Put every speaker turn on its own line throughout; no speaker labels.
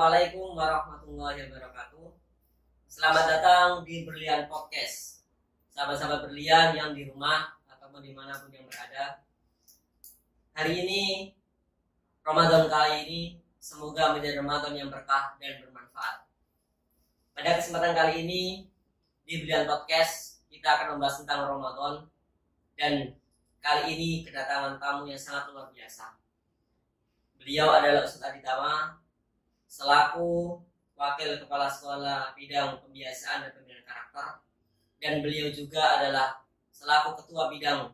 Assalamualaikum warahmatullahi wabarakatuh. Selamat datang di Berlian Podcast. Sahabat-sahabat Berlian yang di rumah ataupun dimanapun yang berada. Hari ini, Ramadan kali ini, semoga menjadi Ramadan yang berkah dan bermanfaat. Pada kesempatan kali ini, di Berlian Podcast, kita akan membahas tentang Ramadan. Dan kali ini kedatangan tamu yang sangat luar biasa. Beliau adalah Ustadz Aditama, selaku Wakil Kepala Sekolah Bidang Pembiasaan dan Pembinaan Karakter, dan beliau juga adalah selaku Ketua Bidang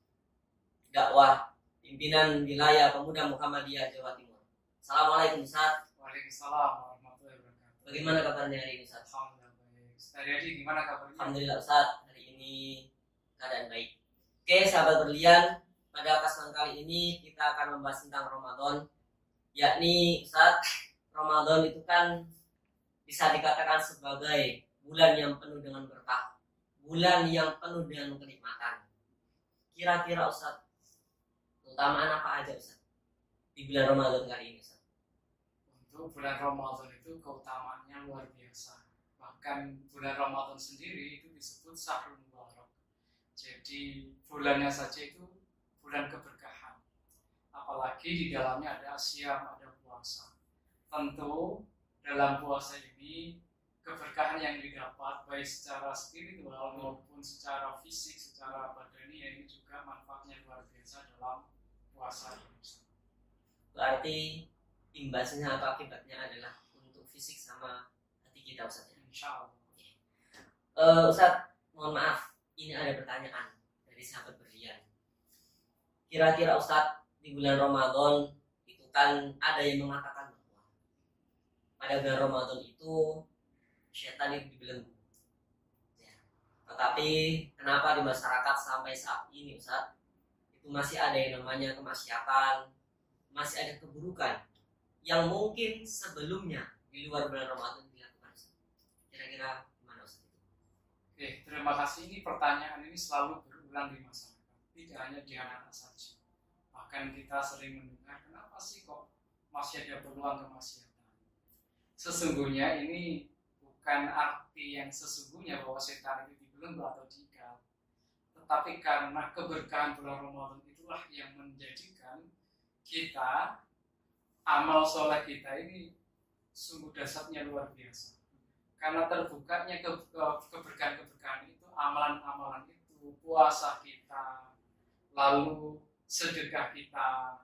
Dakwah Pimpinan Wilayah Pemuda Muhammadiyah Jawa Timur. Assalamualaikum Ustadz.
Waalaikumsalam warahmatullahi wabarakatuh.
Bagaimana kabarnya hari ini Ustadz?
Alhamdulillah baik. Ustadz Adi gimana kabarnya?
Alhamdulillah Ustadz, hari ini keadaan baik. Oke sahabat Berlian, pada kesempatan kali ini kita akan membahas tentang Ramadan, yakni Ustadz, Ramadan itu kan bisa dikatakan sebagai bulan yang penuh dengan berkah, bulan yang penuh dengan kenikmatan. Kira-kira Ustadz, keutamaan apa aja Ustadz di bulan Ramadan kali ini Ustadz?
Untuk bulan Ramadan itu keutamaannya luar biasa. Bahkan bulan Ramadan sendiri itu disebut Syahrul Mubarak. Jadi bulannya saja itu bulan keberkahan. Apalagi di dalamnya ada asyam, ada puasa. Tentu dalam puasa ini keberkahan yang didapat baik secara spiritual maupun secara fisik, secara badani ini juga manfaatnya luar biasa dalam puasa ini.
Berarti imbasnya atau akibatnya adalah untuk fisik sama hati kita Ustadz.
Insya Allah.
Ustadz, mohon maaf, ini ada pertanyaan dari sahabat Berlian. Kira-kira Ustadz, di bulan Ramadan itu kan ada yang mengatakan pada bulan Ramadan itu setan itu dibelenggu. Ya. Tetapi kenapa di masyarakat sampai saat ini Ustaz itu masih ada yang namanya kemaksiatan, masih ada keburukan yang mungkin sebelumnya di luar bulan Ramadan dilakukan Ustaz. Kira-kira gimana Ustaz?
Oke, terima kasih. Ini pertanyaan ini selalu berulang di masyarakat, tidak hanya di anak-anak saja. Bahkan kita sering mendengar, kenapa sih kok masih ada peluang kemaksiatan? Sesungguhnya ini bukan arti yang sesungguhnya bahwa setan itu dibelenggu atau diikat, tetapi karena keberkahan bulan Ramadan itulah yang menjadikan kita, amal soleh kita ini sungguh dahsyatnya luar biasa. Karena terbukanya keberkahan-keberkahan itu, amalan-amalan itu, puasa kita, lalu sedekah kita,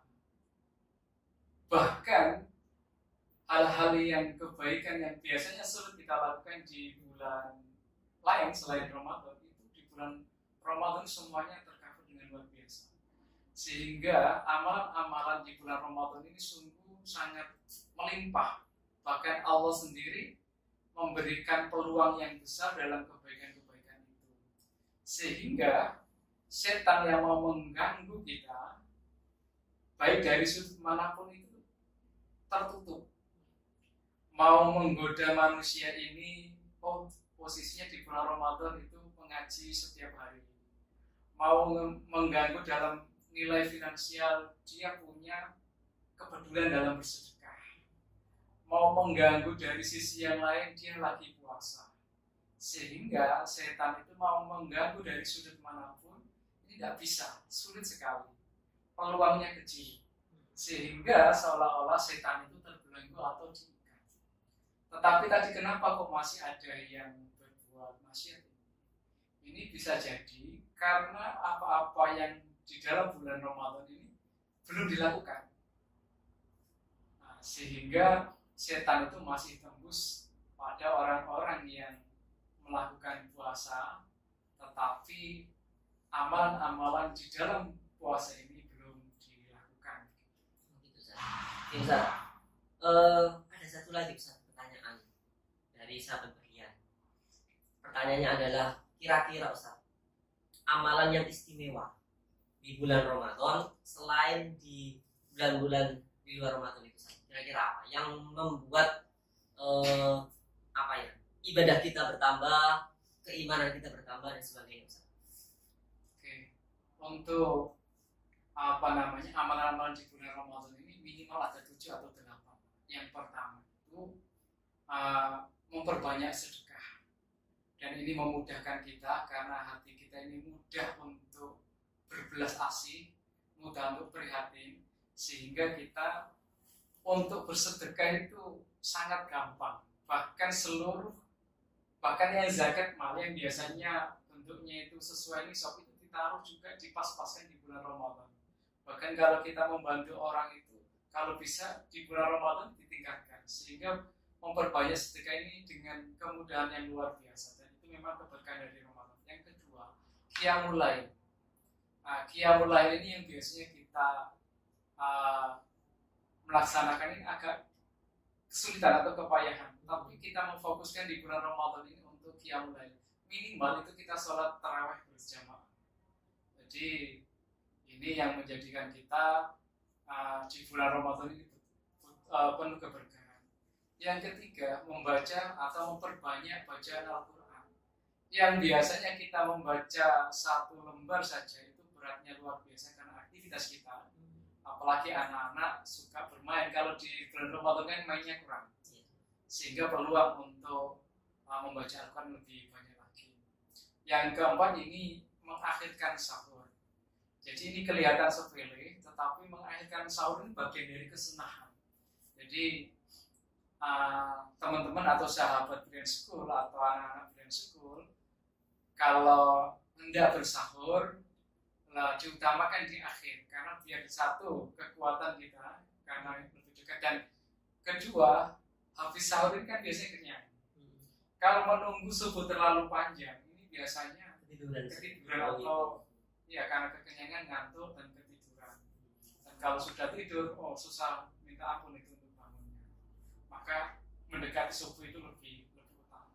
bahkan hal-hal yang kebaikan yang biasanya sulit kita lakukan di bulan lain selain Ramadan, itu di bulan Ramadan semuanya tercover dengan luar biasa. Sehingga amalan-amalan di bulan Ramadan ini sungguh sangat melimpah. Bahkan Allah sendiri memberikan peluang yang besar dalam kebaikan-kebaikan itu. Sehingga setan yang mau mengganggu kita, baik dari sudut manapun itu tertutup. Mau menggoda manusia ini, posisinya di bulan Ramadan itu mengaji setiap hari. Mau mengganggu dalam nilai finansial, dia punya kepedulian dalam bersedekah. Mau mengganggu dari sisi yang lain, dia lagi puasa. Sehingga setan itu mau mengganggu dari sudut manapun, ini tidak bisa, sulit sekali. Peluangnya kecil. Sehingga seolah-olah setan itu terbelenggu atau diikat. Tetapi tadi kenapa kok masih ada yang berbuat maksiat? Ini bisa jadi karena apa-apa yang di dalam bulan Ramadan ini belum dilakukan. Nah, sehingga setan itu masih tembus pada orang-orang yang melakukan puasa, tetapi amalan-amalan di dalam puasa ini belum dilakukan.
Gitu, Ustaz. Ada satu lagi Ustaz, pertanyaan dari sahabat Berlian. Pertanyaannya adalah, kira-kira Ustaz, amalan yang istimewa di bulan Ramadan selain di bulan-bulan di luar Ramadan itu Ustaz, kira-kira apa yang membuat ibadah kita bertambah, keimanan kita bertambah dan sebagainya Ustaz?
Oke. Untuk amalan-amalan di bulan Ramadan ini minimal ada 7 atau 8. Yang pertama, itu memperbanyak sedekah. Dan ini memudahkan kita karena hati kita ini mudah untuk berbelas asih, mudah untuk prihatin, sehingga kita untuk bersedekah itu sangat gampang. Bahkan yang zakat mal yang biasanya bentuknya itu sesuai nisab itu ditaruh juga dipas-paskan di bulan Ramadan. Bahkan kalau kita membantu orang itu, kalau bisa di bulan Ramadan ditingkatkan, sehingga memperbanyak sedekah ini dengan kemudahan yang luar biasa. Dan itu memang keberkahan dari Ramadan. Yang kedua, qiyamul lail. Qiyamul lail ini yang biasanya kita melaksanakan ini agak kesulitan atau kepayahan, tapi kita memfokuskan di bulan Ramadan ini untuk qiyamul lail. Minimal itu kita sholat tarawih berjamaah. Jadi ini yang menjadikan kita di bulan Ramadan ini penuh keberkahan. Yang ketiga, membaca atau memperbanyak bacaan Al-Quran. Yang biasanya kita membaca 1 lembar saja itu beratnya luar biasa karena aktivitas kita. Apalagi anak-anak suka bermain. Kalau di bulan Ramadan kan mainnya kurang, sehingga peluang untuk membaca Al-Quran lebih banyak lagi. Yang keempat, ini mengakhirkan sahur. Jadi ini kelihatan sepele, tetapi mengakhirkan sahur ini bagian dari kesunahan. Jadi teman-teman atau sahabat Brilliant School atau anak-anak Brilliant School, kalau hendak bersahur, diutamakan di akhir, karena biar satu kekuatan kita karena lebih dekat, dan kedua habis sahur ini kan biasanya kenyang. Kalau menunggu subuh terlalu panjang ini biasanya ketiduran atau ya karena kekenyangan, ngantuk dan ketiduran. Dan kalau sudah tidur, susah minta ampun itu untuk bangunnya. Maka mendekati subuh itu lebih utama.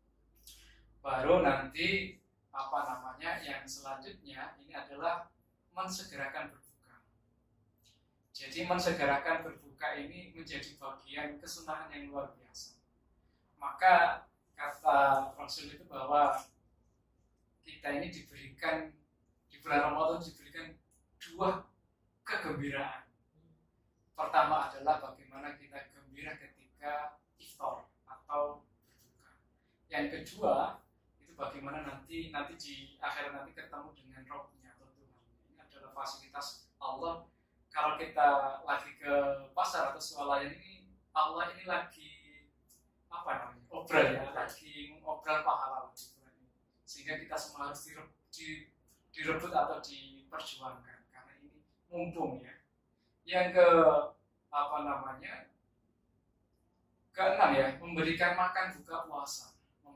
Baru nanti yang selanjutnya ini adalah mensegerakan berbuka. Jadi mensegerakan berbuka ini menjadi bagian kesunahan yang luar biasa. Maka kata Rasul itu bahwa kita ini diberikan di bulan Ramadan diberikan 2 kegembiraan. Pertama adalah bagaimana kita gembira ketika iftar atau berbuka. Yang kedua, bagaimana nanti di akhir nanti ketemu dengan Rabb-nya atau Tuhan. Ini adalah fasilitas Allah. Kalau kita lagi ke pasar atau swalayan ini, Allah ini lagi obral ya, lagi mengobral pahala lagi. Sehingga kita semua harus direbut atau diperjuangkan karena ini mumpung ya. Yang keenam ya, memberikan makan buka puasa.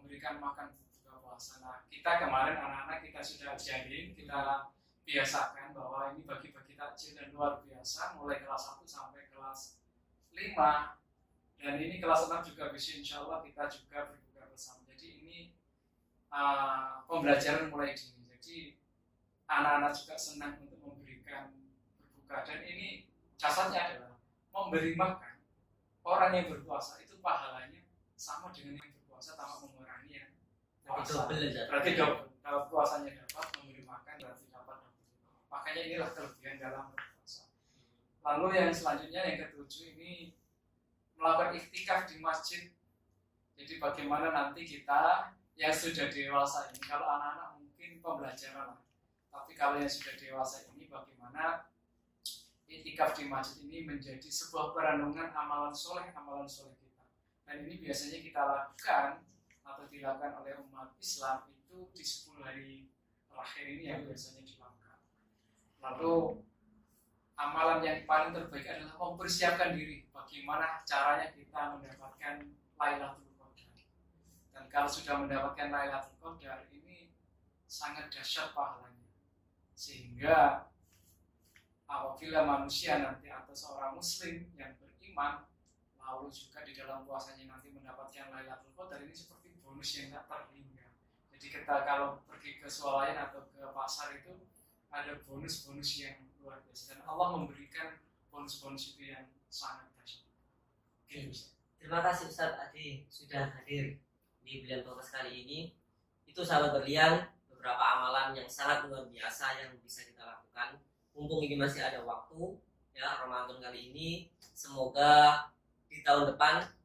Nah, kita kemarin anak-anak kita sudah ajarin, kita biasakan bahwa ini bagi-bagi takjil dan luar biasa mulai kelas 1 sampai kelas 5, dan ini kelas 6 juga bisa insya Allah kita juga berbuka bersama. Jadi ini pembelajaran mulai dini, jadi anak-anak juga senang untuk memberikan berbuka, dan ini dasarnya adalah memberi makan orang yang berpuasa itu pahalanya sama dengan yang berpuasa tanpa mengurangi ya. Berarti double. Kalau puasanya dapat, memberi makan berarti dapat double. Makanya inilah kelebihan dalam berpuasa. Lalu yang selanjutnya yang ketujuh ini melakukan iktikaf di masjid. Jadi bagaimana nanti kita yang sudah dewasa ini, kalau anak-anak mungkin pembelajaran, tapi kalau yang sudah dewasa ini bagaimana iktikaf di masjid ini menjadi sebuah perenungan amalan soleh kita. Dan ini biasanya kita lakukan atau dilakukan oleh umat Islam itu di 10 hari terakhir ini yang biasanya dilakukan. Lalu amalan yang paling terbaik adalah mempersiapkan diri bagaimana caranya kita mendapatkan Lailatul Qadar. Dan kalau sudah mendapatkan Lailatul Qadar ini sangat dahsyat pahalanya. Sehingga apabila manusia nanti atau seorang muslim yang beriman lalu juga di dalam puasanya nanti mendapatkan Lailatul Qadar, ini seperti bonus yang tak terhingga. Jadi kita kalau pergi ke swalayan atau ke pasar itu ada bonus-bonus yang luar biasa, dan Allah memberikan bonus-bonus itu yang sangat dahsyat.
Terima kasih Ustaz Adi sudah hadir di Brilliant Podcast kali ini. Itu sahabat berlian, beberapa amalan yang sangat luar biasa yang bisa kita lakukan. Mumpung ini masih ada waktu ya, Ramadan kali ini, semoga di tahun depan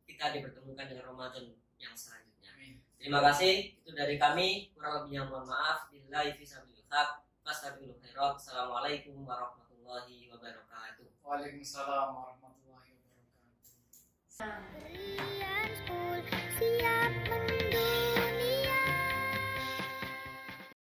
kita dipertemukan dengan Ramadan yang selanjutnya.
Amin.
Terima kasih, itu dari kami. Kurang lebihnya mohon maaf. Billahi fisabilil haq. Fastaghfirul khairat. Assalamualaikum warahmatullahi wabarakatuh.
Waalaikumsalam warahmatullahi wabarakatuh.